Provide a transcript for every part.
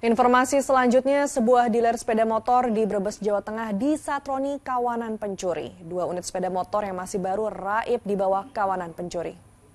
Informasi selanjutnya, sebuah dealer sepeda motor di Brebes, Jawa Tengah disatroni kawanan pencuri. 2 unit sepeda motor yang masih baru raib di bawah kawanan pencuri.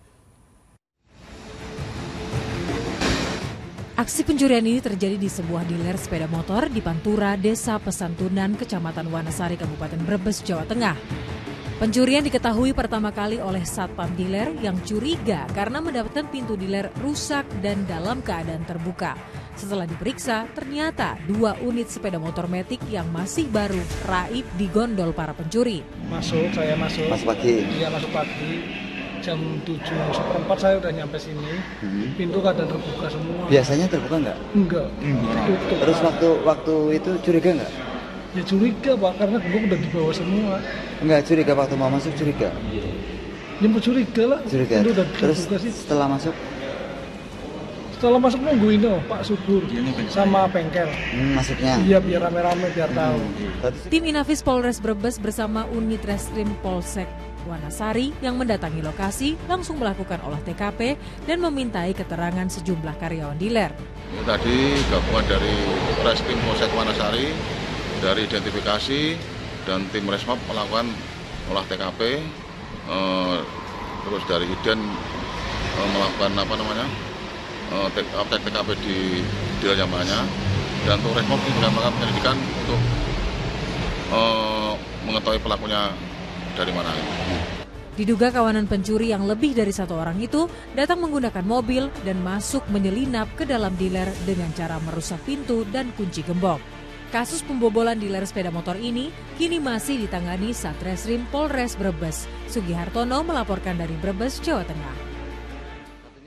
Aksi pencurian ini terjadi di sebuah dealer sepeda motor di Pantura, Desa Pesantunan, Kecamatan Wanasari, Kabupaten Brebes, Jawa Tengah. Pencurian diketahui pertama kali oleh satpam dealer yang curiga karena mendapatkan pintu dealer rusak dan dalam keadaan terbuka. Setelah diperiksa, ternyata 2 unit sepeda motor metik yang masih baru raib digondol para pencuri. Saya masuk. Masuk pagi? Iya, masuk pagi. Jam 7:04 saya udah nyampe sini. Pintu keadaan terbuka semua. Biasanya terbuka nggak? Enggak. Tutup. Terus waktu itu curiga nggak? Ya curiga Pak, karena gembok udah dibawa semua. Enggak curiga waktu mau masuk curiga? Ya curiga lah. Curiga. Pintu udah Terus dibuka sih. setelah masuk nungguin Pak Subur sama bengkel. Masuknya? Iya, biar rame-rame, biar tahu. Tim Inafis Polres Brebes bersama unit Reskrim Polsek Wanasari yang mendatangi lokasi langsung melakukan olah TKP dan memintai keterangan sejumlah karyawan dealer. Tadi gabungan dari Reskrim Polsek Wanasari, dari identifikasi dan tim Resmob melakukan olah TKP, terus dari Iden melakukan TKP di dealer Yamannya, dan untuk Resmob ini juga melakukan penyelidikan untuk mengetahui pelakunya dari mana. Diduga kawanan pencuri yang lebih dari 1 orang itu datang menggunakan mobil dan masuk menyelinap ke dalam dealer dengan cara merusak pintu dan kunci gembok. Kasus pembobolan dealer sepeda motor ini kini masih ditangani Satreskrim Polres Brebes. Sugihartono melaporkan dari Brebes, Jawa Tengah.